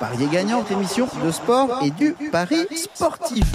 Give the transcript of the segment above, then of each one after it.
Pariez gagnant, votre émission de sport et du pari sportif.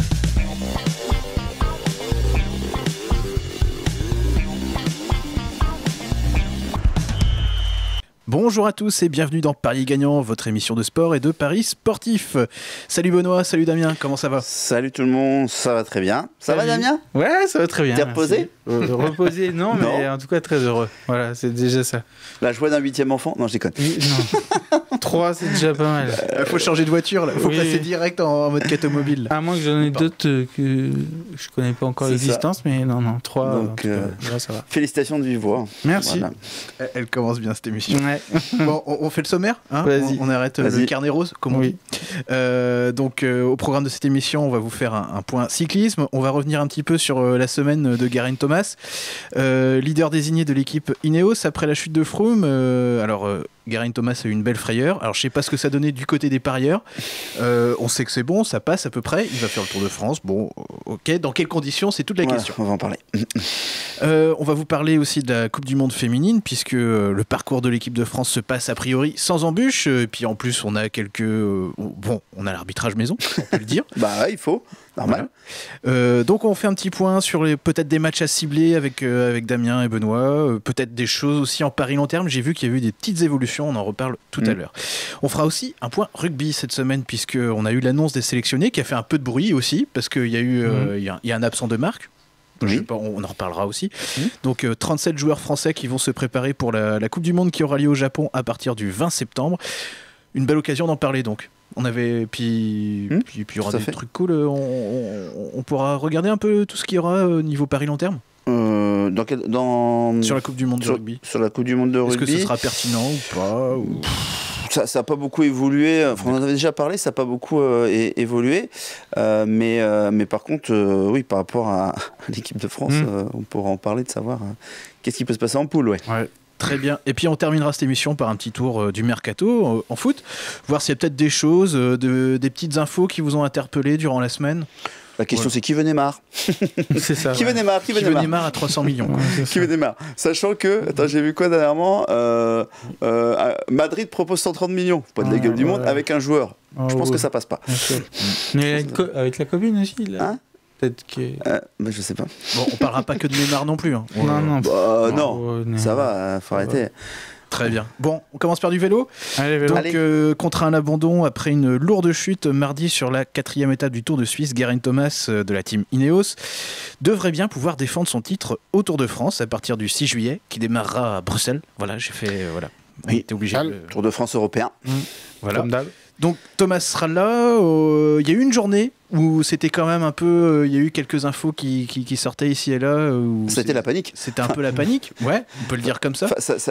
Bonjour à tous et bienvenue dans Pariez gagnant, votre émission de sport et de paris sportif. Salut Benoît, salut Damien, comment ça va? Salut tout le monde, ça va très bien. Ça va Damien? Ouais, ça va très bien. T'es reposé? Reposé, non, mais en tout cas très heureux. Voilà, c'est déjà ça. La joie d'un 8e enfant? Non, je déconne. Non. 3, c'est déjà pas mal. Faut changer de voiture, là. Faut passer direct en mode catomobile. À moins que j'en ai d'autres que je connais pas encore l'existence, mais non, 3, donc, là, ça va. Félicitations de vive voix. Merci. Voilà. Elle commence bien cette émission. Ouais. Bon, on fait le sommaire, hein? On arrête le carnet rose, comme on dit. Donc, au programme de cette émission, on va vous faire un point cyclisme. On va revenir un petit peu sur la semaine de Geraint Thomas, leader désigné de l'équipe Ineos après la chute de Froome. Geraint Thomas a eu une belle frayeur. Alors, je sais pas ce que ça donnait du côté des parieurs. On sait que c'est bon, ça passe à peu près. Il va faire le Tour de France. Bon, ok. Dans quelles conditions? C'est toute la question. On va en parler. On va vous parler aussi de la Coupe du Monde féminine, puisque le parcours de l'équipe de France se passe a priori sans embûches. Et puis en plus, on a on a l'arbitrage maison, on peut le dire. Bah, il faut. Normal. Voilà. Donc on fait un petit point sur peut-être des matchs à cibler avec Damien et Benoît, peut-être des choses aussi en pari long terme. J'ai vu qu'il y a eu des petites évolutions, on en reparle tout à l'heure. On fera aussi un point rugby cette semaine, puisqu'on a eu l'annonce des sélectionnés qui a fait un peu de bruit aussi, parce qu'il y a eu il y a un absent de marque. Je sais pas, on en reparlera aussi. Donc 37 joueurs français qui vont se préparer pour la Coupe du Monde qui aura lieu au Japon à partir du 20 septembre. Une belle occasion d'en parler donc. On avait puis il y aura des trucs cool. On pourra regarder un peu tout ce qu'il y aura au niveau pari long terme. Sur la Coupe du Monde de rugby. Sur la Coupe du Monde de rugby. Est-ce que ce sera pertinent ou pas Ça n'a pas beaucoup évolué. On en avait déjà parlé, ça n'a pas beaucoup évolué. Mais par contre, oui, par rapport à l'équipe de France, on pourra en parler de savoir qu'est-ce qui peut se passer en poule. Ouais. Très bien. Et puis on terminera cette émission par un petit tour du mercato en foot. Voir s'il y a peut-être des choses, des petites infos qui vous ont interpellé durant la semaine. La question c'est qui veut Neymar? C'est ça. Qui veut Neymar? Qui veut Neymar à 300 millions? Qui veut Neymar? Sachant que, j'ai vu quoi dernièrement, Madrid propose 130 millions, pas de la gueule du monde, avec un joueur. Je pense que ça passe pas. Mais avec la commune aussi, là. Peut-être que... mais je sais pas. Bon, on parlera pas que de Neymar non plus. Hein. Non, ça va, faut arrêter. Très bien. Bon, on commence par du vélo. Allez, vélo. Donc, contre un abandon après une lourde chute mardi sur la 4e étape du Tour de Suisse, Geraint Thomas de la team Ineos devrait bien pouvoir défendre son titre au Tour de France à partir du 6 juillet, qui démarrera à Bruxelles. Voilà, j'ai fait... Oui, t'es obligé. Tour de France européen. Voilà. Comme d'hab. Donc Thomas sera là. Il y a eu une journée où c'était quand même un peu... Il y a eu quelques infos qui sortaient ici et là. C'était la panique. C'était un peu la panique, ouais, on peut le dire comme ça.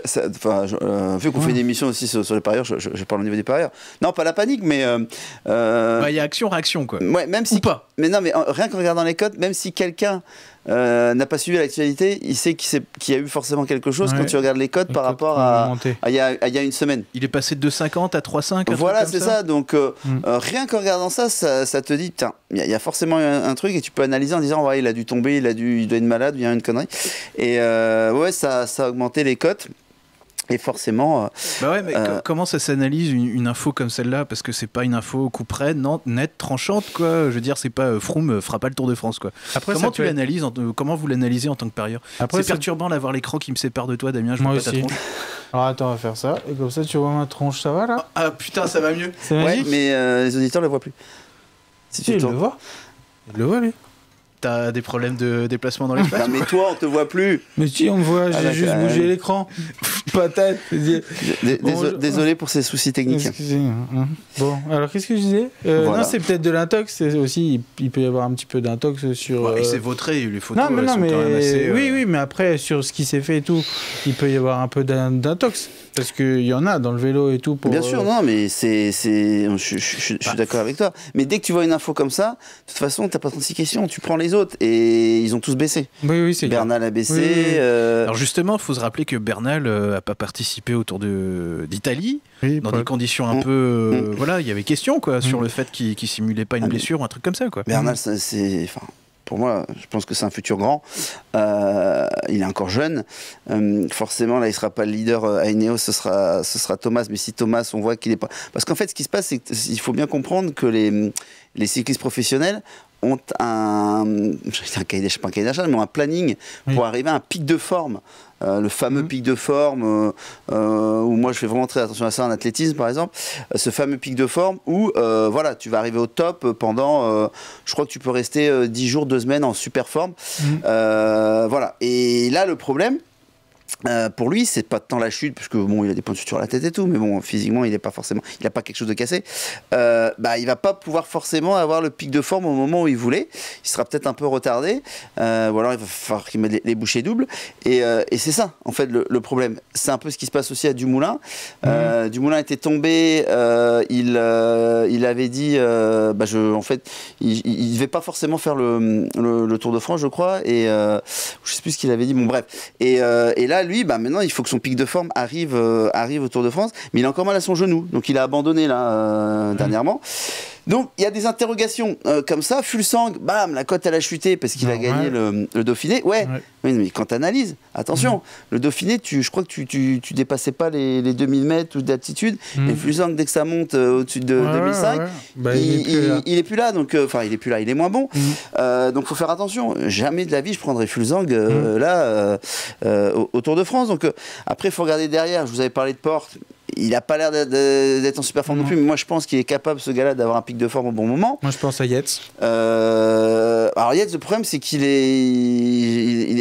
Vu qu'on fait une émission aussi sur les parieurs, je parle au niveau des parieurs. Non, pas la panique, mais... y a action-réaction, quoi. Ouais, même si... Ou pas. Mais non, mais rien qu'en regardant les cotes, même si quelqu'un... n'a pas suivi l'actualité, il sait qu'il y a eu forcément quelque chose quand tu regardes les cotes par rapport à il y a une semaine. Il est passé de 2,50 à 3,5. Voilà, c'est ça. Donc rien qu'en regardant ça te dit, tiens, il y a forcément un truc et tu peux analyser en disant, ouais, il a dû tomber, il doit être malade, il y a une connerie. Et ça a augmenté les cotes. Et forcément... mais comment ça s'analyse une info comme celle-là? Parce que c'est pas une info coup près, nette, tranchante, quoi. Je veux dire, c'est pas Froome fera pas le Tour de France, quoi. Après, comment vous l'analysez en tant que parieur? C'est perturbant d'avoir l'écran qui me sépare de toi, Damien. Moi aussi. Alors attends, on va faire ça. Et comme ça, tu vois ma tronche, ça va là? Ah putain, ça va mieux. C'est magique. Mais les auditeurs le voient plus. Si il le voit. Il le voit, lui. T'as des problèmes de déplacement dans l'espace? Non, mais toi, on te voit plus. Mais si, on me voit, j'ai juste bougé l'écran. Patate. Désolé pour ces soucis techniques. Excusez-moi. Bon, alors qu'est-ce que je disais? Non, c'est peut-être de l'intox. C'est aussi, il peut y avoir un petit peu d'intox sur... Et c'est vautré, les photos. Non, mais assez, oui, mais après, sur ce qui s'est fait et tout, il peut y avoir un peu d'intox. Parce qu'il y en a dans le vélo et tout. Bien sûr, non, mais je suis d'accord avec toi. Mais dès que tu vois une info comme ça, de toute façon, t'as pas 36 questions. Tu prends les autres et ils ont tous baissé. Oui, c'est Bernal a baissé. Oui. Alors justement, il faut se rappeler que Bernal n'a pas participé au Tour d'Italie. Dans des conditions un peu... voilà, il y avait question quoi, sur le fait qu'il simulait pas une blessure ou un truc comme ça. Quoi. Bernal, pour moi, je pense que c'est un futur grand. Il est encore jeune. Forcément, là, il ne sera pas le leader à Ineos, ce sera Thomas. Mais si Thomas, on voit qu'il n'est pas... Parce qu'en fait, ce qui se passe, c'est qu'il faut bien comprendre que les cyclistes professionnels ont un cahier d'acharge, mais un planning pour arriver à un pic de forme. Le fameux pic de forme, où moi je fais vraiment très attention à ça en athlétisme par exemple, ce fameux pic de forme où voilà, tu vas arriver au top pendant, je crois que tu peux rester 10 jours, 2 semaines en super forme. Voilà. Et là le problème, pour lui, c'est pas tant la chute, parce que bon, il a des points de suture à la tête et tout, mais bon, physiquement, il a pas quelque chose de cassé. Il va pas pouvoir forcément avoir le pic de forme au moment où il voulait. Il sera peut-être un peu retardé, ou alors il va falloir qu'il mette les bouchées doubles. Et c'est ça, en fait, le problème. C'est un peu ce qui se passe aussi à Dumoulin. Dumoulin était tombé, il avait dit, en fait, il devait pas forcément faire le Tour de France, je crois, et je sais plus ce qu'il avait dit. Bon, bref. Et là, lui, maintenant, il faut que son pic de forme arrive au Tour de France, mais il a encore mal à son genou, donc il a abandonné là dernièrement. Donc il y a des interrogations comme ça. Fuglsang, bam, la cote elle a chuté parce qu'il a gagné le Dauphiné. Oui, mais quand tu analyses, attention, le Dauphiné, je crois que tu dépassais pas les 2000 mètres d'altitude. Et Fuglsang, dès que ça monte au-dessus de 2005, il est plus là. Donc, enfin, il est plus là, il est moins bon. Donc faut faire attention. Jamais de la vie je prendrais Fuglsang au Tour de France. Donc après, il faut regarder derrière. Je vous avais parlé de Porte. Il n'a pas l'air d'être en super forme non plus, mais moi je pense qu'il est capable, ce gars-là, d'avoir un pic de forme au bon moment. Moi je pense à Yates. Alors Yates, le problème c'est qu'il est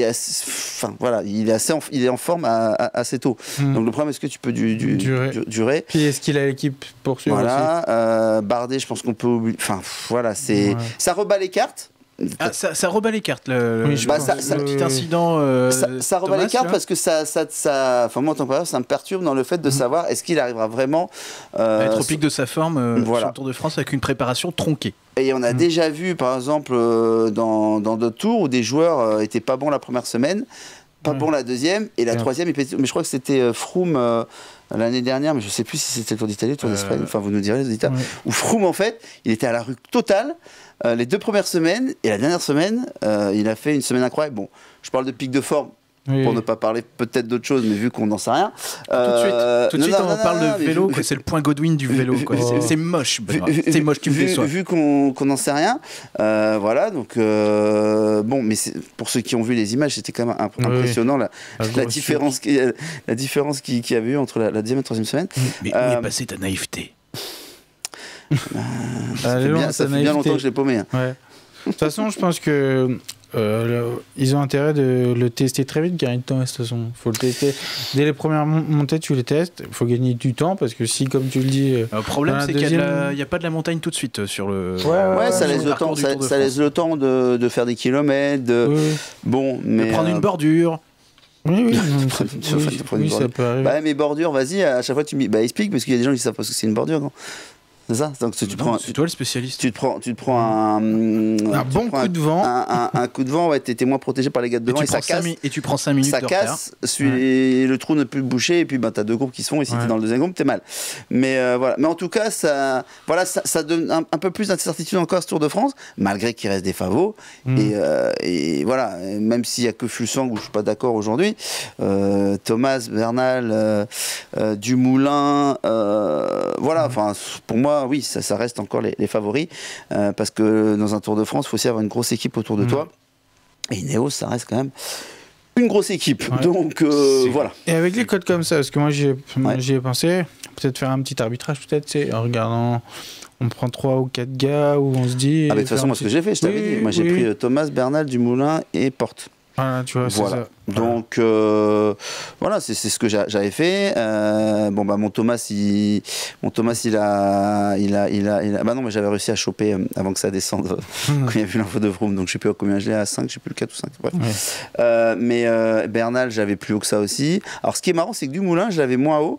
en forme assez tôt. Donc le problème, est-ce que tu peux durer. Puis est-ce qu'il a l'équipe pour suivre aussi. Bardet, je pense qu'on peut oublier. Enfin voilà, ça rebat les cartes. Ça rebat les cartes, le petit incident. Ça rebat les cartes parce que enfin, moi en tant que ça me perturbe dans le fait de savoir est-ce qu'il arrivera vraiment à être au pic de sa forme sur le Tour de France avec une préparation tronquée. Et on a déjà vu, par exemple, dans d'autres tours où des joueurs étaient pas bons la première semaine, pas bons la deuxième, et la troisième, mais je crois que c'était Froome l'année dernière, mais je sais plus si c'était le Tour d'Italie, le Tour d'Espagne, enfin vous nous direz les auditeurs, où Froome en fait, il était à la rue totale. Les 2 premières semaines et la dernière semaine, il a fait une semaine incroyable. Bon, je parle de pic de forme pour ne pas parler peut-être d'autres choses, mais vu qu'on n'en sait rien. Tout de suite, on parle de vélo, c'est le point Godwin du vélo. C'est moche, c'est moche, tu me déçois. Vu qu'on n'en sait rien, voilà, donc bon, mais pour ceux qui ont vu les images, c'était quand même impressionnant la différence qu'il y avait eu entre la deuxième et la troisième semaine. Mais où est passée ta naïveté? Ça fait bien longtemps que je l'ai paumé. De toute façon, je pense que ils ont intérêt de le tester très vite, car il de toute façon, faut le tester. Dès les premières montées, tu les testes. Il faut gagner du temps parce que si, comme tu le dis, le problème c'est qu'il n'y a pas de la montagne tout de suite sur le. Ça laisse le temps. Ça laisse le temps de faire des kilomètres. Bon, mais de prendre une bordure. Oui, ça peut arriver. Mes bordures, vas-y, à chaque fois tu me explique, parce qu'il y a des gens qui savent pas ce que c'est une bordure. Non, c'est ça. Donc c'est toi le spécialiste. Tu te prends un bon coup de vent. Un coup de vent, ouais, t'es moins protégé par les gars de devant, et ça casse. Et tu prends 5 minutes ça de casse, le trou ne peut plus boucher, et puis t'as 2 groupes qui se font, et si t'es dans le deuxième groupe, t'es mal. Mais voilà. Mais en tout cas, ça donne un peu plus d'incertitude encore à ce Tour de France, malgré qu'il reste des favots. Et voilà, même s'il y a que Fuglsang où je suis pas d'accord aujourd'hui, Thomas, Bernal, Dumoulin, voilà. Enfin, pour moi, oui, ça reste encore les favoris, parce que dans un Tour de France, il faut aussi avoir une grosse équipe autour de toi. Et Ineos, ça reste quand même une grosse équipe. Donc voilà. Et avec les codes comme ça, parce que moi j'y ai pensé, peut-être faire un petit arbitrage, peut-être, en regardant. On prend 3 ou 4 gars où on se dit. De toute façon, moi, ce que j'ai fait, je t'avais dit. Moi, j'ai pris Thomas, Bernal, Dumoulin et Porte. Voilà, tu vois, voilà. C'est ça. Donc voilà, c'est ce que j'avais fait. Mon Thomas, il a bah non, mais j'avais réussi à choper avant que ça descende quand il y a vu l'info de Froome. Donc je sais plus à combien je l'ai, à 5, je sais plus, le 4 ou 5. Bref. Mais Bernal, j'avais plus haut que ça aussi. Alors ce qui est marrant, c'est que Dumoulin, je l'avais moins haut.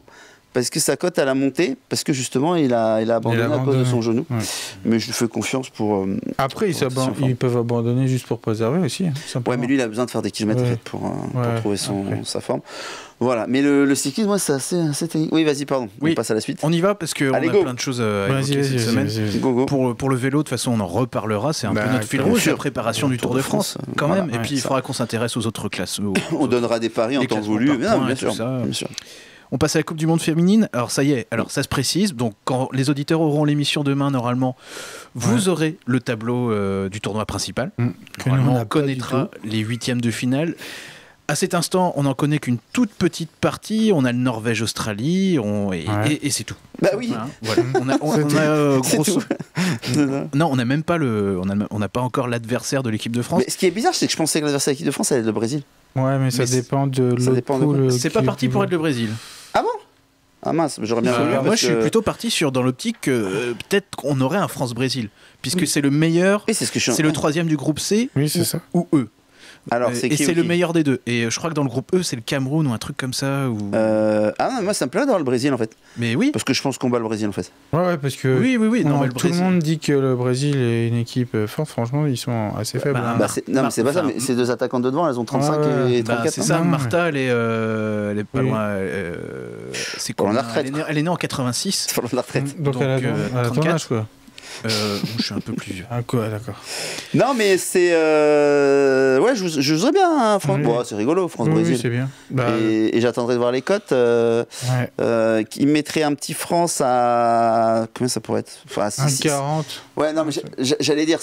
parce que sa cote elle a monté, parce que justement il a abandonné à cause de son genou. Ouais. Mais je lui fais confiance pour. Après, ils peuvent abandonner juste pour préserver aussi. Ouais, mais lui il a besoin de faire des kilomètres en fait, pour trouver sa forme. Voilà, mais le cyclisme, moi, c'est assez technique. Oui, vas-y, pardon. On passe à la suite. On y va parce qu'on a plein de choses à évoquer cette semaine. Go. Pour le vélo, de toute façon, on en reparlera. C'est un peu notre fil rouge, la préparation du Tour de France, quand même. Et puis, il faudra qu'on s'intéresse aux autres classes. On donnera des paris en temps voulu. Bien sûr. On passe à la Coupe du Monde féminine. Alors, ça y est, ça se précise. Donc, quand les auditeurs auront l'émission demain, normalement, vous aurez le tableau du tournoi principal. Normalement, on connaîtra les huitièmes de finale. À cet instant, on n'en connaît qu'une toute petite partie. On a le Norvège-Australie et c'est tout. Bah oui. Voilà. On a grosso. Non, on n'a même pas on n'a pas encore l'adversaire de l'équipe de France. Mais ce qui est bizarre, c'est que je pensais que l'adversaire de l'équipe de France, allait être le Brésil. Ouais, mais ça dépend de l'autre. C'est pas parti pour être le Brésil. Ah bon? Ah mince, j'aurais bien voulu. Moi, je suis plutôt parti dans l'optique que peut-être qu'on aurait un France-Brésil, puisque c'est le meilleur. C'est le troisième du groupe C. Oui, c'est ça. Ou E. Alors, c'est le meilleur des deux. Et je crois que dans le groupe E, c'est le Cameroun ou un truc comme ça. Ah non, moi ça me plaît d'avoir le Brésil en fait. Mais oui. Parce que je pense qu'on bat le Brésil en fait. Ouais, parce que oui. Non, mais tout le monde dit que le Brésil est une équipe forte. Franchement, ils sont assez faibles. Non, mais c'est pas ça. Mais ces deux attaquants de devant, elles ont 35 et 34. C'est ça. Martha, elle est pas loin. C'est quoi? Elle est née en 86. C'est pas loin de la retraite. Donc elle a ton âge, quoi. Je suis un peu plus vieux. Ah quoi, d'accord. Non mais c'est ouais, je jouerais bien hein, France. Bon, c'est rigolo France-Brésil. Oui, c'est bien. Et j'attendrai de voir les cotes. Qui mettrait un petit France à combien ça pourrait être? 1,40. Ouais, non mais j'allais dire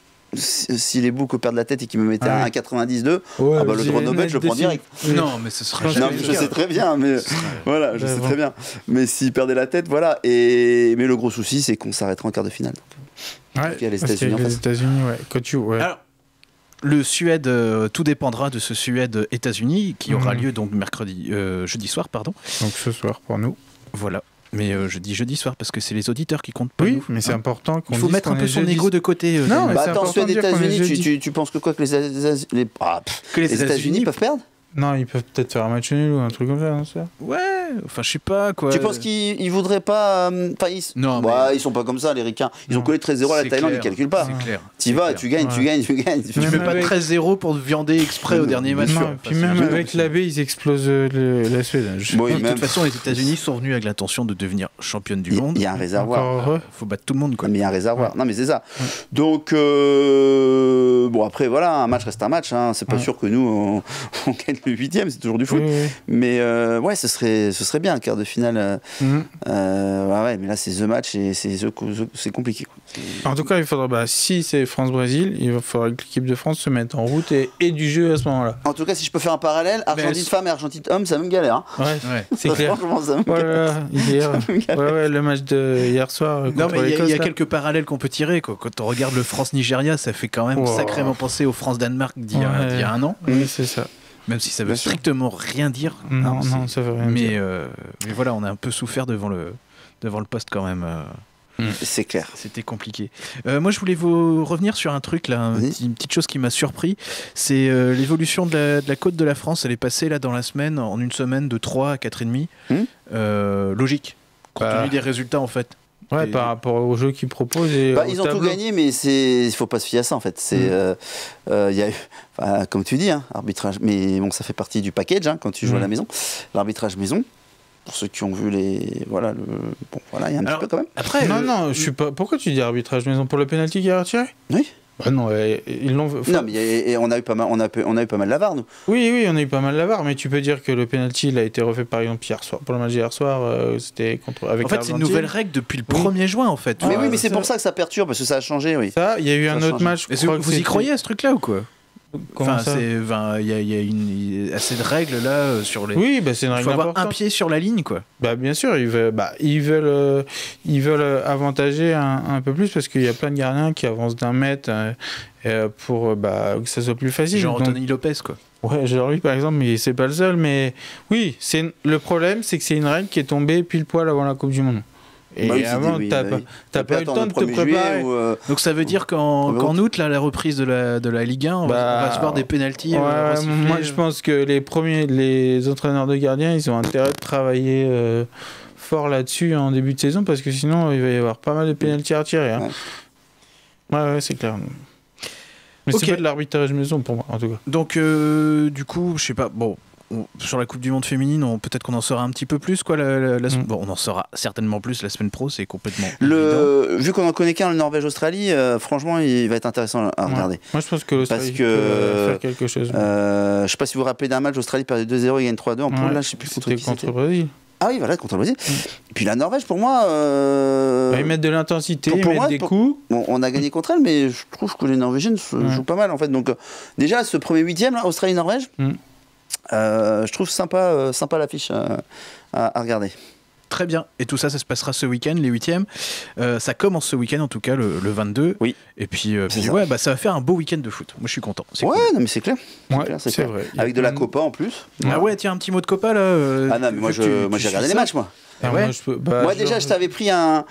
si les boucs perdent la tête et qu'ils me mettaient à 1,92, le droit Nobel, je le prends direct. Non, mais ce serait. Non, je sais très bien, mais voilà, je sais très bien. Mais s'ils perdaient la tête, voilà. Mais le gros souci, c'est qu'on s'arrêtera en quart de finale. Il y a les États-Unis en face. Les États-Unis, Alors, le Suède, tout dépendra de ce Suède-États-Unis qui aura lieu donc jeudi soir, pardon. Donc ce soir pour nous. Voilà. Mais je dis jeudi soir parce que c'est les auditeurs qui comptent pas. Oui, mais c'est important qu'on Il faut mettre un peu son ego de côté. Non, mais attends, Suède, États-Unis, tu penses que les États-Unis peuvent perdre? Non, ils peuvent peut-être faire un match nul ou un truc comme ça, non, ça. Ouais, enfin je sais pas quoi. Tu penses qu'ils voudraient pas Non, ils sont pas comme ça les ricains. Ils ont collé 13-0 à la Thaïlande, ils calculent pas. C'est clair. Tu vas, tu gagnes. Tu fais pas 13-0 pour te viander exprès au dernier match. Non, puis même avec l'AB, ils explosent la Suède. De toute façon, les États-Unis sont venus avec l'intention de devenir championne du monde. Il y a un réservoir. Faut battre tout le monde, quoi. Mais il y a un réservoir. Non, mais c'est ça. Donc bon, après voilà, un match reste un match. C'est pas sûr que nous on gagne le 8e, c'est toujours du foot. Mais ouais, ce serait bien un quart de finale. Ouais, mais là c'est The Match et c'est compliqué, quoi. En tout cas, il faudra, si c'est France-Brésil, il va falloir que l'équipe de France se mette en route et du jeu à ce moment-là. En tout cas, si je peux faire un parallèle, Argentine femme et Argentine homme, c'est la même galère. Ouais, c'est clair. Franchement, c'est la même galère. Le match de hier soir. Non, mais il y a quelques parallèles qu'on peut tirer, quoi. Quand on regarde le France-Nigeria, ça fait quand même sacrément penser au France-Danemark d'il y a un an. Oui, c'est ça. Même si ça veut strictement rien dire. Non, ça veut rien dire. Mais voilà, on a un peu souffert devant le poste quand même. C'est clair. C'était compliqué. Moi, je voulais vous revenir sur un truc, là, une petite chose qui m'a surpris. C'est l'évolution de la côte de la France. Elle est passée là dans la semaine, en une semaine, de 3 à 4,5. Logique, compte tenu des résultats en fait. Ouais, par rapport au jeu qu'ils proposent. Ils ont tout gagné, mais il faut pas se fier à ça en fait. Y a eu, comme tu dis, arbitrage. Mais bon, ça fait partie du package quand tu joues à la maison. L'arbitrage maison. Pour ceux qui ont vu il y a un petit peu quand même. Après, non, je suis pas. Pourquoi tu dis arbitrage maison pour le penalty qui a retiré? Oui. Non, ils l'ont. Non, mais on a eu pas mal, on a eu pas mal la VAR, nous. Oui, on a eu pas mal la VAR, mais tu peux dire que le penalty il a été refait par exemple hier soir. Pour le match d'hier soir, c'était avec. En fait, c'est une nouvelle règle depuis le 1er juin, en fait. Mais c'est pour ça que ça perturbe, parce que ça a changé, oui. Ça, il y a eu un autre match. Vous y croyez à ce truc-là ou quoi? Il y a assez de règles là sur les. Oui, c'est une règle. Il faut avoir importante. un pied sur la ligne, quoi. Bien sûr, ils veulent avantager un peu plus parce qu'il y a plein de gardiens qui avancent d'1 mètre pour que ça soit plus facile. Genre Anthony Lopez, quoi. Ouais, genre lui par exemple, mais c'est pas le seul. Mais oui, le problème, c'est que c'est une règle qui est tombée pile poil avant la Coupe du Monde. Et avant, t'as pas eu le temps de te préparer. Donc ça veut dire qu'en août, là, la reprise de la Ligue 1, on va se voir des pénaltys. Moi, je pense que les entraîneurs de gardiens, ils ont intérêt de travailler fort là-dessus en début de saison parce que sinon il va y avoir pas mal de pénaltys à retirer. Hein. Ouais, c'est clair. Mais c'est pas de l'arbitrage maison pour moi, en tout cas. Donc, du coup, je sais pas, bon, sur la Coupe du Monde féminine, peut-être qu'on en saura un petit peu plus, quoi. Bon, on en saura certainement plus la semaine pro, c'est complètement évident. Vu qu'on en connaît qu'un, le Norvège-Australie, franchement, il va être intéressant à regarder. Moi, je pense que l'Australie peut faire quelque chose. Je sais pas si vous vous rappelez d'un match, l'Australie perdait 2-0, il gagne 3-2. En poule, là, je sais plus contre qui c'était. Contre le Brésil. Ah oui, voilà, contre le Brésil. Et puis la Norvège, pour moi... Ils mettent de l'intensité, ils mettent des coups. Bon, on a gagné contre elle, mais je trouve que les Norvégiennes jouent pas mal, en fait. Donc, déjà, ce premier 8e, là, Australie-Norvège, je trouve sympa l'affiche à regarder. Très bien. Et tout ça, ça se passera ce week-end, les 8e. Ça commence ce week-end, en tout cas, le 22. Oui. Et puis ça va faire un beau week-end de foot. Moi, je suis content. Ouais, cool. Non, mais c'est clair. C'est clair. Vrai. Avec de la Copa en plus. Ah ouais, tiens, un petit mot de Copa, là. Ah non, mais moi, j'ai regardé les matchs, moi. Ouais. Moi déjà, j'avais pris un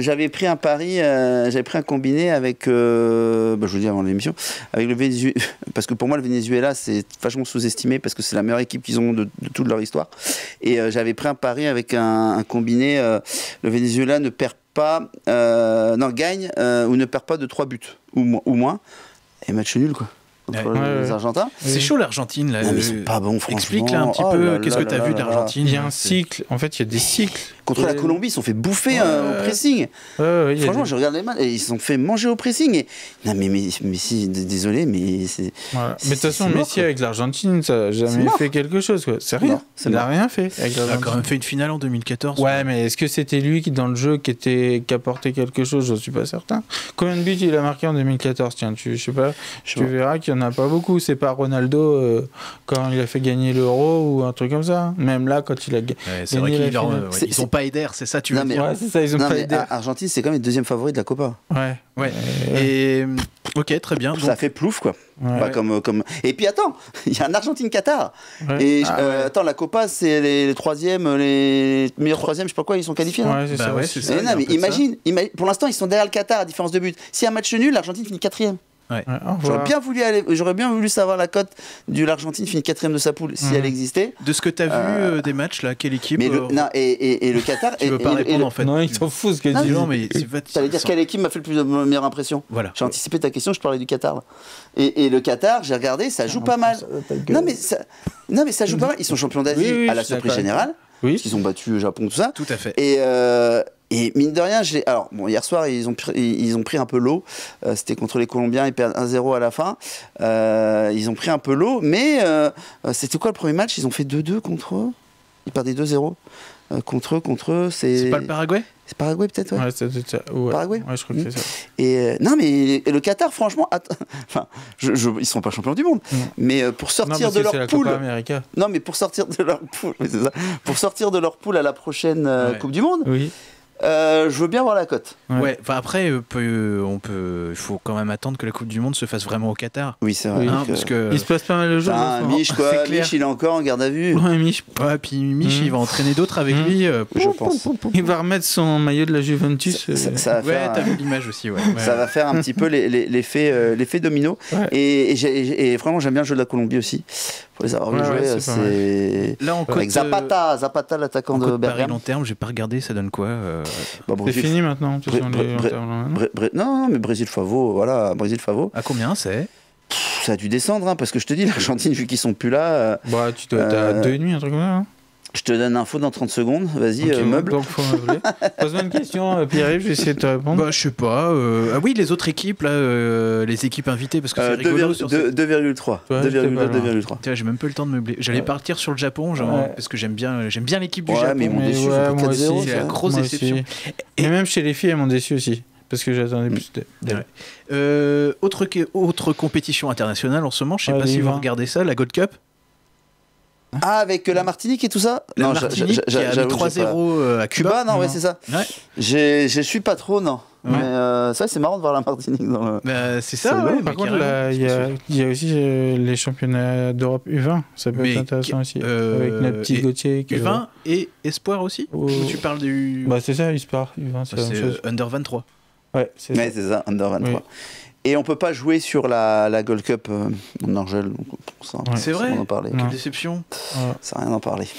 pari, j'avais pris un combiné avec, je vous dis avant l'émission, avec le Venezuela, parce que pour moi le Venezuela c'est vachement sous-estimé parce que c'est la meilleure équipe qu'ils ont de toute leur histoire. Et j'avais pris un pari avec un combiné, le Venezuela ne perd pas, gagne ou ne perd pas de 3 buts ou moins, et match nul quoi. Contre les Argentins. C'est chaud l'Argentine là. Non, mais ils sont pas bons, franchement. Explique là un petit peu, qu'est-ce que tu as vu de l'Argentine? Il y a un cycle, en fait il y a des cycles. Contre la Colombie, ils se sont fait bouffer au pressing. Franchement, je regarde les matchs et ils se sont fait manger au pressing. Et... Non, mais si, désolé, mais c'est. Voilà. Mais de toute façon, Messi avec l'Argentine, ça n'a jamais fait quelque chose. Quoi. C'est rien. Il n'a rien fait avec l'Argentine. Il a quand même fait une finale en 2014. Ouais, mais est-ce que c'était lui qui, dans le jeu, qui apportait quelque chose? Je ne suis pas certain. Combien de buts il a marqué en 2014? Tiens, je sais pas. Tu verras qu'il n'y en a pas beaucoup. C'est pas Ronaldo quand il a fait gagner l'Euro ou un truc comme ça. Même là, quand il a gagné. C'est vrai qu'ils n'ont pas aidé, c'est ça, tu veux dire? Ouais, c'est ça, ils ont pas aidé. Argentine, c'est quand même le deuxième favori de la Copa. Ouais. Et ok, très bien. Ça fait plouf, quoi. Ouais. Comme... Et puis attends, il y a un Argentine-Qatar. Ouais. Et attends, la Copa, c'est les troisièmes, les meilleurs troisièmes, je sais pas quoi, ils sont qualifiés. Ouais, c'est ça. Ouais, c'est ça. Mais imagine, pour l'instant, ils sont derrière le Qatar à différence de but. Si un match nul, l'Argentine finit 4e. Ouais. J'aurais bien voulu savoir la cote de l'Argentine finit 4e de sa poule si elle existait. De ce que tu as vu des matchs là, quelle équipe et le Qatar. Tu veux pas répondre en fait. Non, ils s'en foutent ce que dit. Non, mais t'allais dire quelle équipe m'a fait le plus de meilleure impression. Voilà. J'ai anticipé ta question, je parlais du Qatar. Là. Et le Qatar, j'ai regardé, ça joue pas mal. Non mais ça joue pas mal. Ils sont champions d'Asie à la surprise générale. Oui. Parce qu'ils ont battu le Japon, tout ça. Tout à fait. Et mine de rien, hier soir, ils ont pris un peu l'eau. C'était contre les Colombiens, ils perdent 1-0 à la fin. Ils ont pris un peu l'eau, mais c'était quoi le premier match? Ils ont fait 2-2 contre eux. Ils perdaient 2-0 contre eux. C'est pas le Paraguay? C'est Paraguay peut-être, ouais. Ouais, c'est ça. Ouais. Paraguay. Ouais, je crois que c'est ça. Et non, mais le Qatar, franchement, ils sont pas champions du monde. Mais pour sortir de leur poule, non, mais pour sortir de leur poule, c'est ça. Pour sortir de leur poule à la prochaine Coupe du Monde. Oui. Je veux bien voir la cote. Ouais. Après, il faut quand même attendre que la Coupe du Monde se fasse vraiment au Qatar. Oui, c'est vrai. Parce que il se passe pas mal de choses. Mich, il est encore en garde à vue. Ouais, Mich. Ouais, puis Mich, il va entraîner d'autres avec lui. Je pense. Il va remettre son maillot de la Juventus. Ça va faire, t'as vu l'image aussi. Ouais. Ça va faire un petit peu l'effet domino. Ouais. Et vraiment, j'aime bien le jeu de la Colombie aussi. Pour les avoir vu jouer, c'est. Là, avec Zapata, l'attaquant de Bergame. Long terme, j'ai pas regardé, ça donne quoi? C'est fini maintenant. Non, mais Brésil Favo, voilà, Brésil Favo. À combien c'est? Ça a dû descendre, parce que je te dis, l'Argentine, vu qu'ils sont plus là. Tu dois être à 2,5, un truc comme ça. Je te donne l'info dans 30 secondes. Vas-y, meuble. Donc, faut meubler. Pose-moi une question, Pierre-Yves, je vais essayer de te répondre. Je sais pas. Ah oui, les autres équipes, là, les équipes invitées, parce que c'est rigolo. 2,3. 2,3. Tiens, j'ai même pas eu le temps de meubler. J'allais partir sur le Japon, parce que j'aime bien l'équipe du Japon. Mais ils m'ont déçu, moi aussi. C'est la grosse déception. Et même chez les filles, elles m'ont déçu aussi. Parce que j'attendais plus d'elles. Autre compétition internationale en ce moment, je sais pas si vous regardez ça, la Gold Cup. Ah, avec la Martinique et tout ça? La Martinique qui a mis 3-0 à Cuba. Non, ouais, c'est ça. Ouais. Je suis pas trop, non. Ouais. Mais ça, c'est marrant de voir la Martinique dans le... c'est ça, ouais. Par contre, il y a aussi les championnats d'Europe U20. Ça peut être intéressant aussi. Avec notre petit Gauthier. U20 et Espoir aussi? Ou tu parles du... c'est ça, Espoir. U20, c'est Under 23. Ouais, c'est ça, Under 23. Oui. Et on peut pas jouer sur la Gold Cup en Argel. C'est vrai. Quelle déception. Ça n'a rien d'en parler.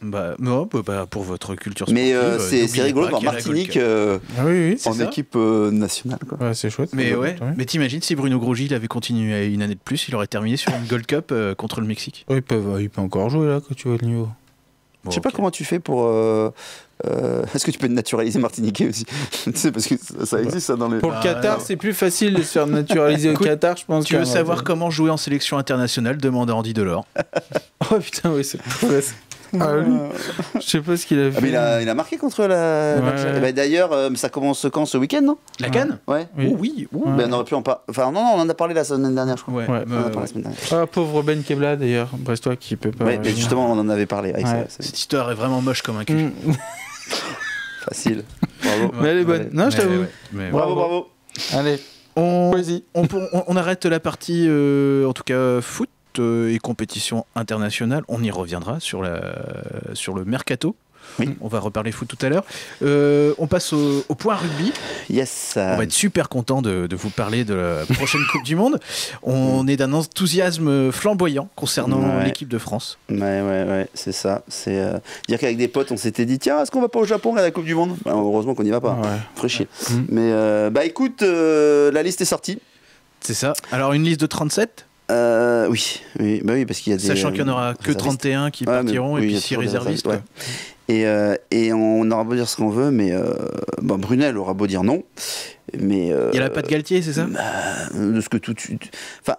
Non, pour votre culture Mais sportive. c'est rigolo de voir Martinique en ça. équipe nationale. Quoi. Ouais, c'est chouette. Mais mais t'imagines si Bruno Grosjean il avait continué une année de plus, il aurait terminé sur une Gold Cup contre le Mexique. Il peut encore jouer là quand tu vois le niveau. Je sais pas comment tu fais pour. Est-ce que tu peux naturaliser Martiniquais aussi? Tu sais, parce que ça existe ça dans les. Pour le Qatar, c'est plus facile de se faire naturaliser au Qatar, je pense. Tu veux savoir comment jouer en sélection internationale? Demande à Andy Delors. Oh putain, oui, c'est. Je sais pas ce qu'il a fait. Mais il a marqué contre la. Bah, d'ailleurs, ça commence quand ce week-end, non? La CAN? Ouais. Oui. Ben, on aurait pu en parler. Enfin, non, on en a parlé la semaine dernière, je crois. Ouais. On en a parlé la semaine dernière. Ah, pauvre Ben Kebla d'ailleurs, Brestois qui peut pas. Ouais, mais justement, on en avait parlé. Avec ça, Cette histoire est vraiment moche comme un cul. Facile. Bravo. Mais elle est bonne. Non, je t'avoue. Bravo. Allez, on arrête la partie, en tout cas foot et compétition internationale. On y reviendra sur le mercato. Oui. On va reparler foot tout à l'heure. On passe au point rugby. Yes. On va être super content de vous parler de la prochaine Coupe du Monde. On est d'un enthousiasme flamboyant concernant l'équipe de France. Ouais, c'est ça. C'est dire qu'avec des potes, on s'était dit tiens, est-ce qu'on va pas au Japon à la Coupe du Monde? Bah, heureusement qu'on n'y va pas. Ferait chier. Mais écoute, la liste est sortie. C'est ça. Alors une liste de 37. Oui, parce qu'il y a des. Sachant qu'il n'y en aura que 31 qui partiront et puis 6 réservistes. Ouais. Et on aura beau dire ce qu'on veut, mais Brunel aura beau dire non. Mais il n'y a pas de Galtier, c'est ça? De ce que tout de suite. Enfin.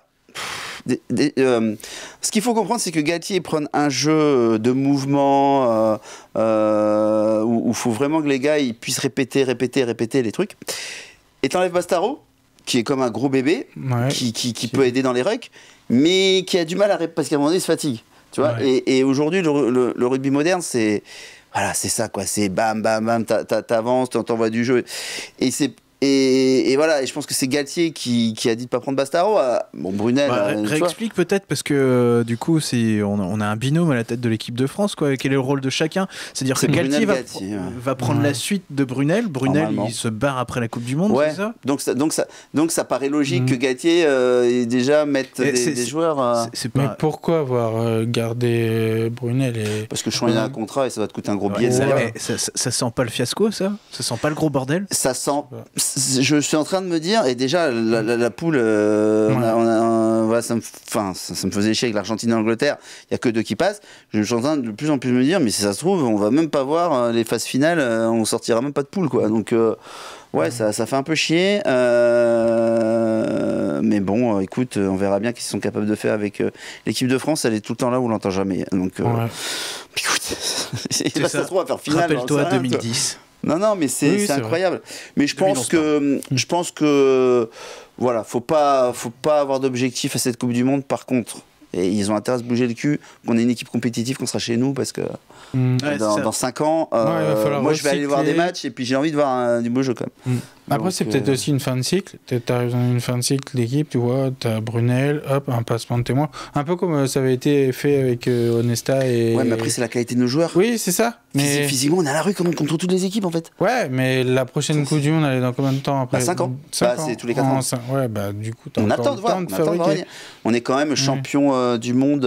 Ce qu'il faut comprendre, c'est que Galtier prenne un jeu de mouvement où il faut vraiment que les gars ils puissent répéter les trucs. Et t'enlèves Bastaro, qui est comme un gros bébé, qui peut aider dans les rucks, mais qui a du mal à parce qu'à un moment donné, il se fatigue. Tu vois, et aujourd'hui, le rugby moderne, c'est ça, quoi. C'est bam, bam, bam, t'avances, t'envoies du jeu. Et voilà, et je pense que c'est Galtier qui a dit de pas prendre Bastaro. Brunel. Réexplique peut-être, parce que du coup, on a un binôme à la tête de l'équipe de France, quoi. Quel est le rôle de chacun? C'est-à-dire que Galtier va prendre la suite de Brunel. Brunel, il se barre après la Coupe du Monde, c'est ça? Donc ça paraît logique que Galtier déjà mette des joueurs. Mais pourquoi avoir gardé Brunel Parce que je suis un contrat et ça va te coûter un gros billet. Ça sent pas le fiasco, ça? Ça sent pas le gros bordel? Ça sent. Je suis en train de me dire, et déjà la poule, ça me faisait chier avec l'Argentine et l'Angleterre, il n'y a que 2 qui passent. Je suis en train de plus en plus me dire, mais si ça se trouve, on va même pas voir les phases finales, on sortira même pas de poule, quoi. Donc ça fait un peu chier. Mais bon, écoute, on verra bien qu'ils sont capables de faire avec l'équipe de France. Elle est tout le temps là où on l'entend jamais. Donc écoute, ça se trouve à faire finale. Rappelle-toi 2010. Non, mais c'est incroyable. Mais je pense que voilà, faut pas avoir d'objectif à cette Coupe du Monde. Par contre, et ils ont intérêt à se bouger le cul, qu'on ait une équipe compétitive, qu'on sera chez nous, parce que dans 5 ans, moi je vais aller voir des matchs et puis j'ai envie de voir du beau jeu quand même. Après, c'est peut-être aussi une fin de cycle. Peut-être t'arrives dans une fin de cycle d'équipe, tu vois, t'as Brunel, hop, un passement de témoin. Un peu comme ça avait été fait avec Onesta et. Ouais, mais après, c'est la qualité de nos joueurs. Oui, c'est ça. Mais physiquement, on est à la rue contre toutes les équipes en fait. Ouais, mais la prochaine Coupe du Monde, elle est dans combien de temps après? 5 ans. C'est tous les 4 ans. Ouais, du coup, on attend de voir. On est quand même champion du monde.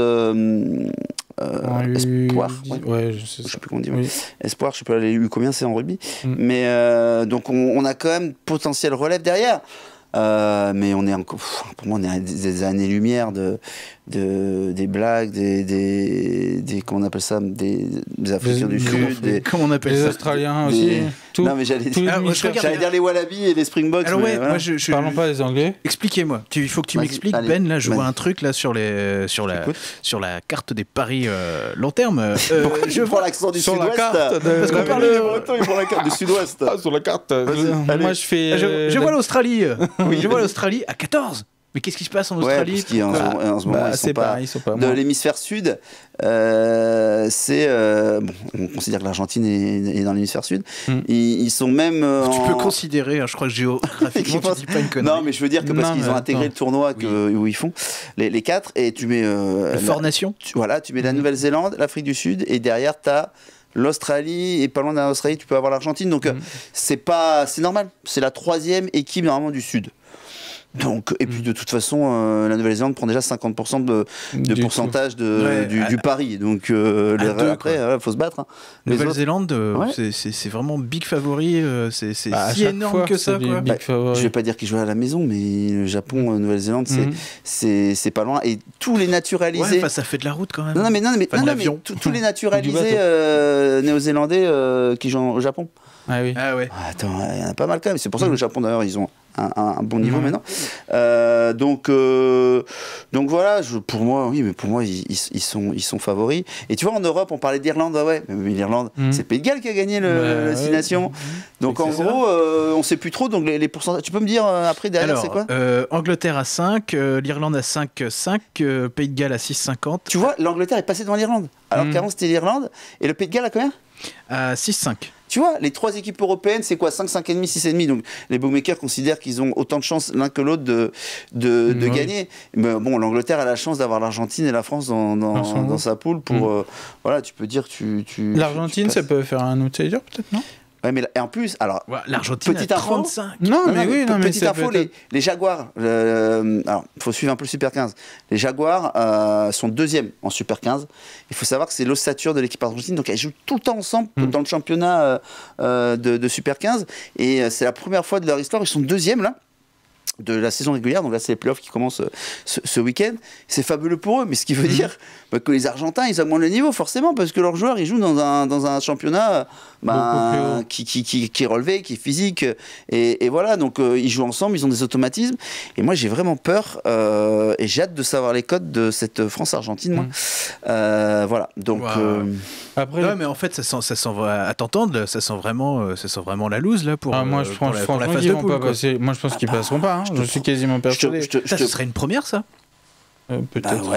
Espoir. Je sais plus comment on dit. Espoir, je sais pas combien c'est en rugby. Mais donc on a quand même potentiel relève derrière. Mais on est encore, pour moi, on est à des années-lumière des blagues, des comment on appelle ça, des Africains du Sud, comment on appelle ça, Australiens aussi. Non, mais j'allais dire les Wallabies et les Springboks. Alors moi, parlons pas des Anglais. Expliquez-moi. Il faut que tu m'expliques, Ben. Là, je vois un truc là sur la carte des paris long terme. Je prends l'accent du Sud-Ouest. Parce qu'on parle il prend la carte du Sud-Ouest. Sur la carte. Moi, je fais. Je vois l'Australie. Je vois l'Australie à 14. Mais qu'est-ce qui se passe en Australie? En ce moment, ils sont pas de l'hémisphère sud. On considère que l'Argentine est dans l'hémisphère sud. Ils sont même. Tu peux considérer, je crois que géographiquement, tu dis pas une connerie. Non, mais je veux dire que parce qu'ils ont intégré le tournoi où ils font les 4 et tu mets. Fort Nation. Voilà, tu mets la Nouvelle-Zélande, l'Afrique du Sud et derrière t'as l'Australie et pas loin de l'Australie, tu peux avoir l'Argentine. Donc c'est normal. C'est la 3e équipe normalement du Sud. Donc, et puis de toute façon, la Nouvelle-Zélande prend déjà 50% de pourcentage du pari. Donc après, il faut se battre. Hein. Nouvelle-Zélande, c'est vraiment big favori. C'est si énorme que ça. Quoi. Je vais pas dire qu'ils jouent à la maison, mais le Japon, Nouvelle-Zélande, c'est pas loin. Et tous les naturalisés. Ouais, ça fait de la route quand même. Non, mais tous les naturalisés néo-zélandais qui jouent au Japon. Ah oui. Attends, il y en a pas mal quand même. C'est pour ça que le Japon, d'ailleurs, ils ont un bon niveau maintenant. Donc voilà, pour moi, ils sont favoris. Et tu vois, en Europe, on parlait d'Irlande. Mais l'Irlande, c'est le Pays de Galles qui a gagné la 6 Nations. Donc en gros, on sait plus trop. Donc les pourcentages. Tu peux me dire après derrière, c'est quoi? Angleterre à 5, l'Irlande à 5,5, Pays de Galles à 6,50. Tu vois, l'Angleterre est passée devant l'Irlande. Alors qu'avant, c'était l'Irlande. Et le Pays de Galles à combien? À 6,5. Tu vois, les 3 équipes européennes, c'est quoi? 5, 5,5, 6,5. Donc les bookmakers considèrent qu'ils ont autant de chances l'un que l'autre de gagner. Mais bon, l'Angleterre a la chance d'avoir l'Argentine et la France dans sa poule pour... voilà, tu peux dire que tu l'Argentine, ça peut faire un outsider peut-être, non? Ouais, mais et en plus, alors, l'Argentine à 35. Petite info, les Jaguars, alors, il faut suivre un peu le Super 15. Les Jaguars sont 2e en Super 15. Il faut savoir que c'est l'ossature de l'équipe argentine, donc elles jouent tout le temps ensemble dans le championnat de Super 15. Et c'est la première fois de leur histoire, ils sont 2e là. De la saison régulière, donc là c'est les playoffs qui commencent ce week-end. C'est fabuleux pour eux, mais ce qui veut dire que les Argentins ils augmentent le niveau forcément parce que leurs joueurs ils jouent dans un championnat qui est relevé, qui est physique et voilà, donc ils jouent ensemble, ils ont des automatismes et moi j'ai vraiment peur et j'ai hâte de savoir les codes de cette France-Argentine moi. Voilà, donc après, mais en fait ça sent à t'entendre, ça sent vraiment la loose là pour moi je pense pour la phase de poule, moi je pense qu'ils passeront pas. Je suis quasiment persuadé. Ça serait une première, ça. Peut-être.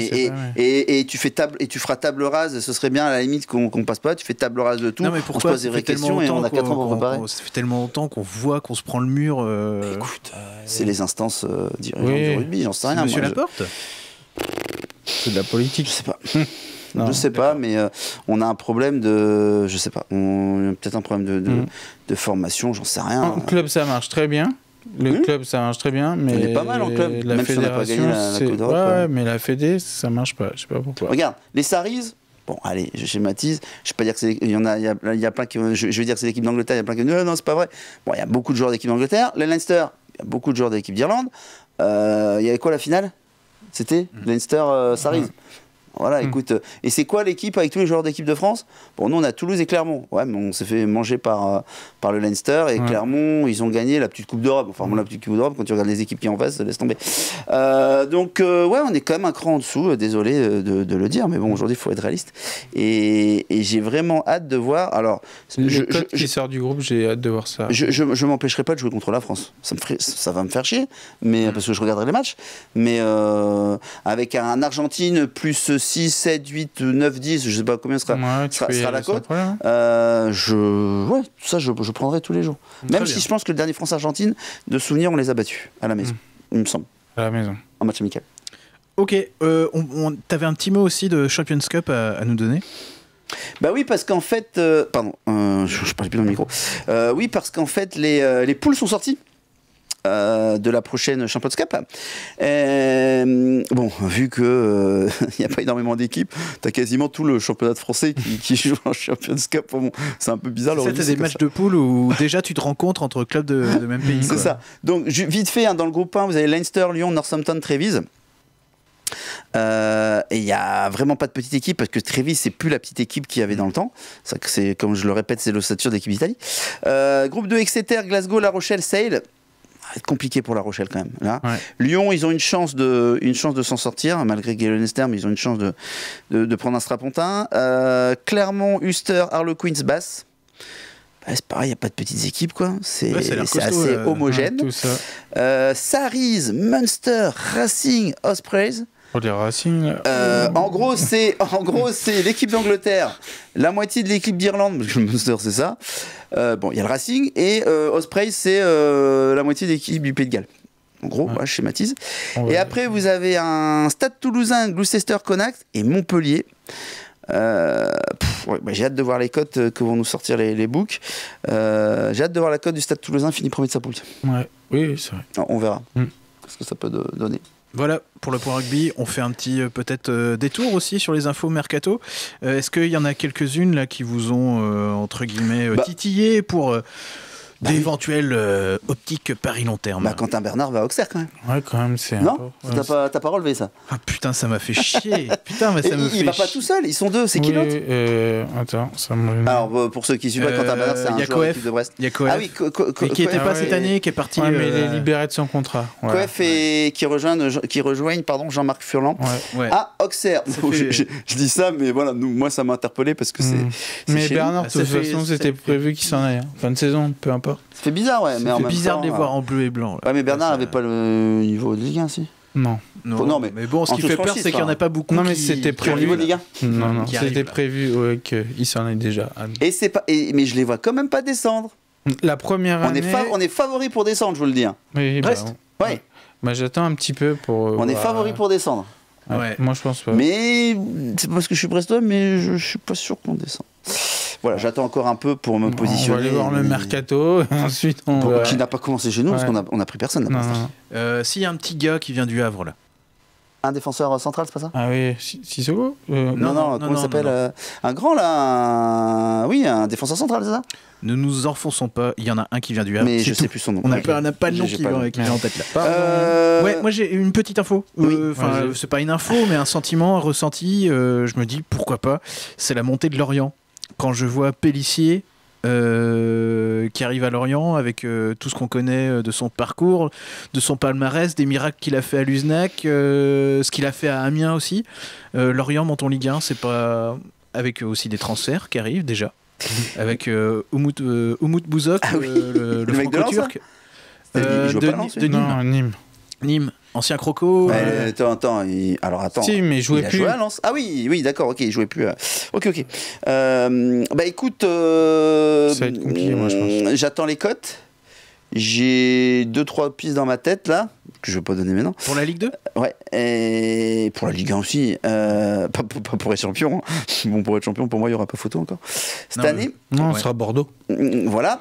Et tu feras table rase. Ce serait bien à la limite qu'on passe pas. Tu fais table rase de tout. Non, mais pourquoi? On se pose des vraies questions et on a 4 ans pour préparer. Ça fait tellement longtemps qu'on voit qu'on se prend le mur. Écoute, c'est les instances dirigeantes du rugby. J'en sais rien. Monsieur Laporte. C'est de la politique. Je sais pas. Non, je sais pas, mais on a un problème de. Je sais pas. On a peut-être un problème de formation. J'en sais rien. En club, ça marche très bien. Le club, ça marche très bien, mais il est pas mal en club, la même fédération, si on n'a pas gagné la Coupe d'Europe. Mais la Fédé, ça marche pas. Je sais pas pourquoi. Regarde, les Saris. Bon, allez, je schématise. Je vais pas dire que c'est. Il y a plein qui. Je vais dire que c'est l'équipe d'Angleterre. Il y a plein qui. Non, c'est pas vrai. Bon, il y a beaucoup de joueurs d'équipe d'Angleterre. Les Leinster, il y a beaucoup de joueurs d'équipe d'Irlande. Il y avait quoi la finale? C'était Leinster Saris. Voilà, écoute. Et c'est quoi l'équipe avec tous les joueurs d'équipe de France? Bon, nous, on a Toulouse et Clermont. Ouais, mais on s'est fait manger par le Leinster. Et Clermont, ils ont gagné la petite Coupe d'Europe. Enfin, la petite Coupe d'Europe, quand tu regardes les équipes qui en face, laisse tomber. Donc, on est quand même un cran en dessous. Désolé de le dire, mais bon, aujourd'hui, il faut être réaliste. Et j'ai vraiment hâte de voir. Alors, qui sort du groupe, j'ai hâte de voir ça. Je m'empêcherai pas de jouer contre la France. Ça va me faire chier, mais, parce que je regarderai les matchs. Mais avec un Argentine plus 6, 7, 8, 9, 10, je sais pas combien sera la cote. Je prendrai tous les jours. Même si je pense que le dernier France-Argentine, de souvenir, on les a battus à la maison, il me semble. À la maison. En match amical. Ok, t'avais un petit mot aussi de Champions Cup à nous donner? Bah oui, parce qu'en fait... je parle plus dans le micro. Oui, parce qu'en fait, les poules sont sorties. De la prochaine Champions Cup. Bon, vu que il n'y a pas énormément d'équipes, tu as quasiment tout le championnat français qui joue en Champions Cup. Bon, c'est un peu bizarre. C'est des matchs de poule où déjà tu te rencontres entre clubs de même pays. C'est ça. Donc, vite fait, dans le groupe 1, vous avez Leinster, Lyon, Northampton, Trévise. Et il n'y a vraiment pas de petite équipe parce que Trévise c'est plus la petite équipe qu'il y avait dans le temps. C'est, comme je le répète, c'est l'ossature d'équipe d'Italie. Groupe 2, Exeter, Glasgow, La Rochelle, Sale. Être compliqué pour La Rochelle quand même là. Lyon, ils ont une chance de s'en sortir malgré Gay Leinster, mais ils ont une chance de prendre un strapontin. Clermont, Ulster, Harlequins, Bath. C'est pareil, il n'y a pas de petites équipes quoi. C'est assez homogène. Saris, Munster, Racing, Ospreys. Les Racing. En gros, c'est l'équipe d'Angleterre, la moitié de l'équipe d'Irlande, parce que le Munster c'est ça. Il y a le Racing et Ospreys c'est la moitié de l'équipe du Pays de Galles. En gros, je schématise. Et après, vous avez un Stade Toulousain, Gloucester, Connacht et Montpellier. J'ai hâte de voir les cotes que vont nous sortir les books. J'ai hâte de voir la cote du Stade Toulousain fini premier de sa poule. Oui, c'est vrai. On verra. ce que ça peut donner. Voilà, pour le point rugby, on fait un petit peut-être détour aussi sur les infos mercato. Est-ce qu'il y en a quelques-unes là qui vous ont entre guillemets titillé pour d'éventuelles optiques Paris long terme? Quentin Bernard va à Auxerre quand même. Ouais, quand même, c'est. Non, t'as pas relevé ça. Ah putain, ça m'a fait chier. Putain, mais ça me fait. Il va pas tout seul, ils sont deux. C'est qui l'autre? Attends, ça me. Alors pour ceux qui suivent pas, Quentin Bernard, c'est un joueur de l'équipe de Brest. Il y a Coef. Ah oui, qui était pas cette année, qui est parti. Ouais, mais il est libéré de son contrat. Coef et qui rejoignent Jean-Marc Furlan à Auxerre. Je dis ça, mais voilà, moi ça m'a interpellé parce que c'est. Mais Bernard, de toute façon, c'était prévu qu'il s'en aille. Fin de saison, peu importe. Ça fait bizarre, ouais. C'est bizarre de les voir en bleu et blanc. Ouais, mais Bernard n'avait pas le niveau de Ligue 1, si. Non. Mais bon, ce qui fait peur, c'est qu'il n'y en a pas beaucoup. Non, mais c'était prévu. Au niveau de Ligue 1 Non, c'était prévu qu'il s'en aille déjà. Mais je les vois quand même pas descendre. La première année. On est favori pour descendre, je vous le dis. Oui, Brest. Ouais. J'attends un petit peu pour. On est favori pour descendre. Ouais. Moi, je pense pas. Mais c'est pas parce que je suis brestois, mais je suis pas sûr qu'on descend. Voilà, j'attends encore un peu pour me positionner. On va aller voir le mercato, et ensuite on va... Qui n'a pas commencé chez nous, parce qu'on a pris personne. S'il y a un petit gars qui vient du Havre, là. Un défenseur central, c'est pas ça? Ah oui, Sissoko Non, comment il s'appelle? Un grand, là. Oui, un défenseur central, c'est ça? Ne nous enfonçons pas, il y en a un qui vient du Havre. Mais je sais plus son nom. On n'a pas le nom qui vient en tête là. Ouais, moi j'ai une petite info. C'est pas une info, mais un sentiment, un ressenti. Je me dis pourquoi pas. C'est la montée de Lorient. Quand je vois Pélissier qui arrive à Lorient avec tout ce qu'on connaît de son parcours, de son palmarès, des miracles qu'il a fait à Luznac, ce qu'il a fait à Amiens aussi. Lorient monte en Ligue 1, c'est pas avec aussi des transferts qui arrivent déjà. Avec Umut Bouzok, le franco-turc. de Nîmes. Nîmes. Ancien croco. Attends. Attends. Si, mais il jouait plus. Joué à Lens. Ah oui, d'accord, ok, il jouait plus. Ok. Écoute. Ça va être compliqué, moi, je pense. J'attends les cotes. J'ai 2-3 pistes dans ma tête, là, que je ne vais pas donner maintenant. Pour la Ligue 2 ? Ouais, et pour la Ligue 1 aussi. Pas pour être champion. Hein. Bon, pour être champion, pour moi, il n'y aura pas photo encore. Cette année. Non, ce sera Bordeaux. Voilà.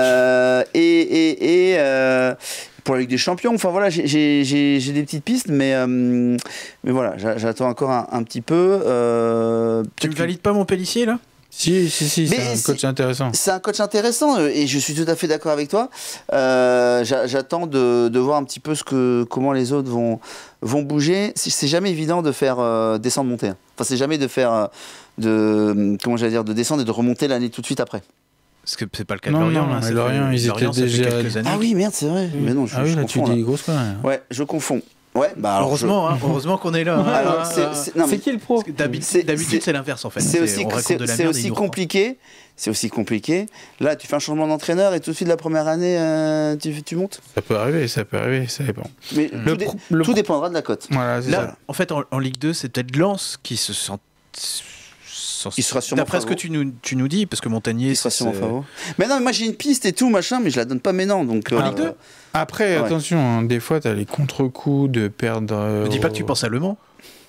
Pour la Ligue des Champions, enfin voilà, j'ai des petites pistes, mais voilà, j'attends encore un petit peu. Tu me valides pas mon Pélissier, là ? Si, c'est un coach intéressant. C'est un coach intéressant et je suis tout à fait d'accord avec toi. J'attends de voir un petit peu comment les autres vont bouger. C'est jamais évident de faire descendre-monter. Enfin, c'est jamais de faire de descendre et de remonter l'année tout de suite après. Parce que c'est pas le cas de Lorient. Non, mais Lorient, ils étaient déjà quelques années. Ah oui, merde, c'est vrai. Mais non, je là, confonds. Tu dis grosse connerie. Ouais, je confonds. Ouais, heureusement qu'on est là. Alors, c'est qui le pro? D'habitude, c'est l'inverse en fait. C'est aussi compliqué. C'est aussi compliqué. Là, tu fais un changement d'entraîneur et tout de suite la première année, tu montes. Ça peut arriver, ça dépend. Mais tout dépendra de la cote. Voilà, c'est ça. En fait, en Ligue 2, c'est peut-être Lens qui se sent. Il sera sûrement d'après ce que tu nous dis, parce que Montagnier, il sera sûrement favori. Mais non, moi j'ai une piste et tout machin, mais je la donne pas maintenant. Donc en Ligue 2. Après, attention, hein, des fois t'as les contre-coups de perdre. Ne dis pas que tu penses à Le Mans.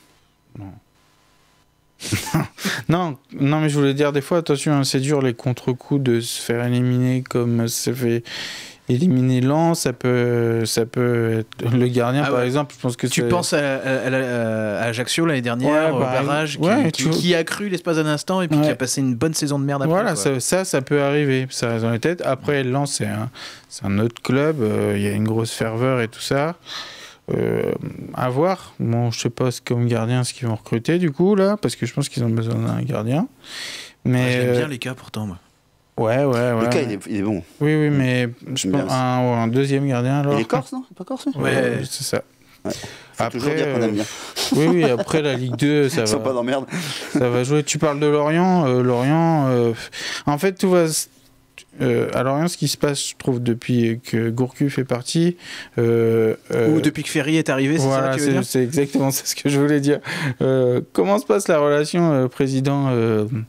Non, mais je voulais dire des fois, attention, hein, c'est dur les contre-coups de se faire éliminer comme ça fait. Éliminer Lens, ça peut être le gardien par exemple. Je pense que tu penses à Ajaccio l'année dernière, au barrage, qui a cru l'espace d'un instant et puis qui a passé une bonne saison de merde après. Voilà, ça peut arriver, ça reste dans les têtes. Après, Lens, c'est un autre club, il y a une grosse ferveur et tout ça. À voir. Bon, je sais pas comme gardien ce qu'ils vont recruter du coup là, parce que je pense qu'ils ont besoin d'un gardien. Mais j'aime bien les cas pourtant moi. Ouais. Le cas, il est bon. Oui, mais je pense un deuxième gardien alors. Il est corse, non? Pas corse? Ouais, c'est ça. Ouais. Faut toujours dire qu'on aime bien. Oui, après la Ligue 2, ça va. Ils sont pas d'emmerde. Ça va jouer. Tu parles de Lorient. En fait, tout va. À Lorient, ce qui se passe, je trouve, depuis que Gourcuff est parti... Ou depuis que Ferry est arrivé, c'est ça que tu veux dire ? C'est exactement ce que je voulais dire. Comment se passe la relation président-entraîneur ?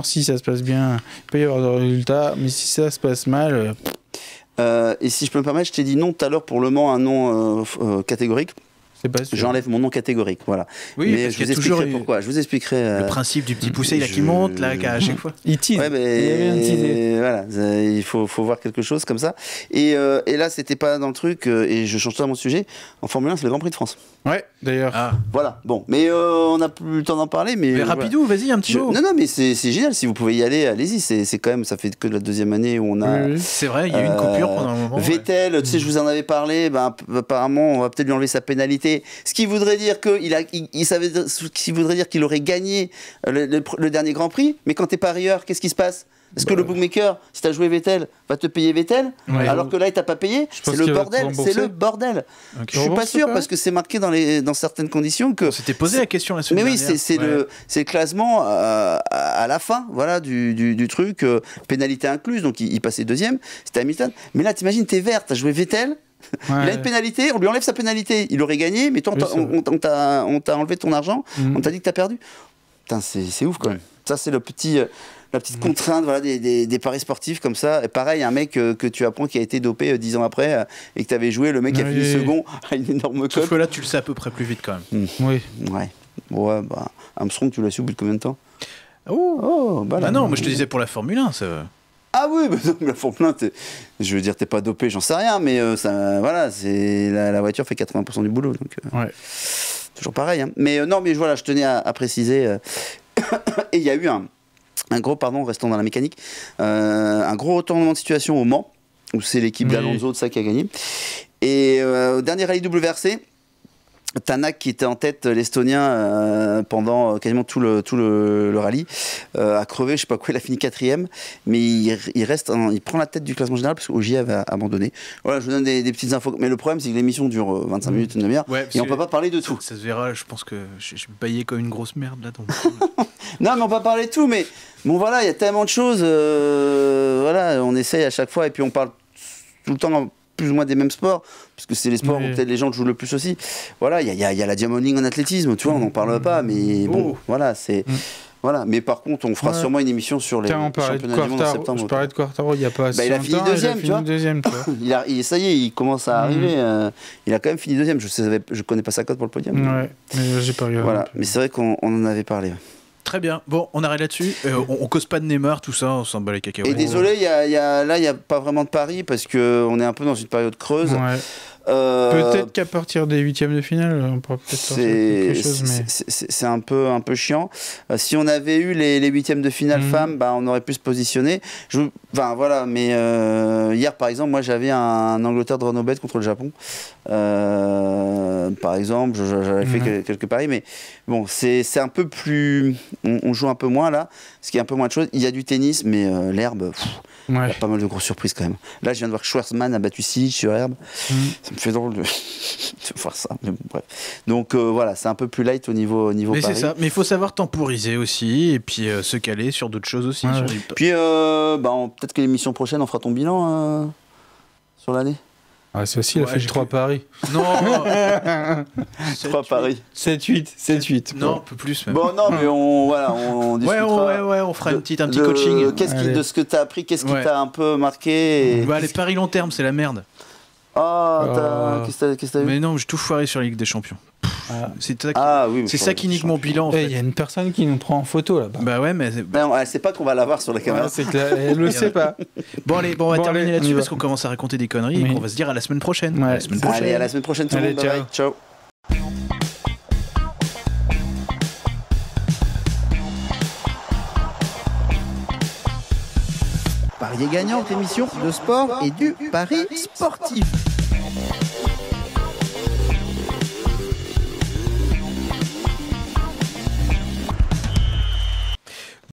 Si ça se passe bien, il peut y avoir des résultats, mais si ça se passe mal... Et si je peux me permettre, je t'ai dit non tout à l'heure pour Le Mans, un non catégorique. C'est pas sûr. J'enlève mon nom catégorique, voilà. Oui, mais parce je qu'il vous y a toujours expliquerai pourquoi. Je vous expliquerai. le principe du petit poussé là, qui monte, là, à chaque fois. Il tease. Ouais, Il y avait un teaser. voilà, il faut voir quelque chose comme ça. Et là, c'était pas dans le truc, et je change totalement de sujet. En Formule 1, c'est le Grand Prix de France. Ouais, d'ailleurs. Ah. Voilà, bon. Mais on n'a plus le temps d'en parler. Mais voilà. Rapidou, vas-y, un petit mot. Non, mais c'est génial. Si vous pouvez y aller, allez-y. C'est quand même, ça fait que la deuxième année où on a. Oui. C'est vrai, il y a eu une coupure pendant un moment. Vettel, tu sais, je vous en avais parlé. Ben, apparemment, on va peut-être lui enlever sa pénalité. Ce qui voudrait dire qu'il voudrait dire qu'il aurait gagné le dernier Grand Prix. Mais quand t'es parieur, qu'est-ce qui se passe? Parce que le bookmaker, si t'as joué Vettel, va te payer Vettel, alors que là, il t'a pas payé. C'est le bordel. C'est le bordel. Okay. Je suis pas sûr parce que c'est marqué dans certaines conditions que. On s'était posé la question la semaine dernière. Mais oui, c'est le classement à la fin, voilà, du truc, pénalité incluse. Donc il passait deuxième. C'était Hamilton. Mais là, t'imagines, t'es vert, t'as joué Vettel. Il a une pénalité, on lui enlève sa pénalité. Il aurait gagné, mais toi, on t'a enlevé ton argent. On t'a dit que t'as perdu. Putain, c'est ouf quand même. Ça, c'est la petite contrainte, voilà, des paris sportifs comme ça. Et pareil, un mec que tu apprends qui a été dopé 10 ans après et que tu avais joué, le mec a fini second à une énorme cote. Sauf que là, tu le sais à peu près plus vite quand même. Oui. Ouais, bah, Armstrong, tu l'as su au bout de combien de temps? Bah non, moi je te disais pour la Formule 1, ça. Ah oui, bah, la Formule 1, je veux dire, t'es pas dopé, j'en sais rien, mais ça, voilà, la voiture fait 80% du boulot. Donc, toujours pareil. Hein. Mais non, mais voilà, je tenais à préciser. Et il y a eu un gros, restons dans la mécanique, un gros retournement de situation au Mans, où c'est l'équipe d'Alonso de ça qui a gagné. Et au dernier rallye WRC, Tanak, qui était en tête, l'Estonien, pendant quasiment tout le rallye, a crevé, je sais pas quoi, il a fini 4ème, mais il prend la tête du classement général parce qu'Ogier avait abandonné. Voilà, je vous donne des petites infos. Mais le problème, c'est que l'émission dure 25 minutes, une demi-heure, et on peut pas parler de tout. Ça se verra, je pense que je baillais comme une grosse merde là. Donc... Non, mais on peut pas parler de tout, mais bon, voilà, il y a tellement de choses. Voilà, on essaye à chaque fois, et puis on parle tout le temps plus ou moins des mêmes sports, parce que c'est les sports où peut-être les gens jouent le plus aussi. Voilà, il y a la Diamond League en athlétisme, tu vois, on n'en parle pas, mais bon, voilà, c'est... Voilà, mais par contre, on fera sûrement une émission sur les championnats du monde en septembre. Je parlais de Quartaro il n'y a pas il a fini deuxième, tu vois. Ça y est, il commence à arriver. Il a quand même fini deuxième. Je connais pas sa cote pour le podium. Ouais, mais j'ai pas regardé. Voilà, mais c'est vrai qu'on en avait parlé. Très bien. Bon, on arrête là-dessus. On cause pas de Neymar, tout ça, on s'en bat les cacahuètes. Et désolé, là, il n'y a pas vraiment de pari parce qu'on est un peu dans une période creuse. Ouais. Peut-être qu'à partir des 8e de finale, on pourra peut-être sortir quelque chose. Mais... C'est un peu chiant. Si on avait eu les 8e de finale femmes, bah, on aurait pu se positionner. Enfin, voilà, mais hier, par exemple, moi, j'avais un Angleterre de Renobet contre le Japon. Par exemple, j'avais fait quelques paris, mais bon, c'est un peu plus... On joue un peu moins, là, ce qui est un peu moins de choses. Il y a du tennis, mais l'herbe... Il y a pas mal de grosses surprises quand même. Là, je viens de voir que Schwarzman a battu Silic sur herbe. Ça me fait drôle de voir ça. Mais bon, bref. Donc voilà, c'est un peu plus light au niveau mais pari. C'est ça. Mais il faut savoir temporiser aussi et puis se caler sur d'autres choses aussi. Ouais. Puis peut-être que l'émission prochaine, on fera ton bilan sur l'année. Ah, c'est aussi, il a fait 3 paris. Non 3 paris. 7-8. Non, un peu plus même. Bon, non, mais on discutera. Ouais, on fera un petit coaching. De ce que tu as appris, qu'est-ce qui t'a un peu marqué les paris long terme, c'est la merde. Qu'est-ce que t'as vu? Mais non, j'ai tout foiré sur la Ligue des Champions. C'est ça qui nique mon bilan. Il y a une personne qui nous prend en photo là-bas. Bah ouais, mais elle sait pas qu'on va l'avoir sur la caméra. C'est clair, elle le sait pas. Bon, on va terminer là-dessus parce qu'on commence à raconter des conneries et qu'on va se dire à la semaine prochaine. Allez, à la semaine prochaine tout le monde. Bye. Ciao. Parier gagnant, émission de sport et du pari sportif.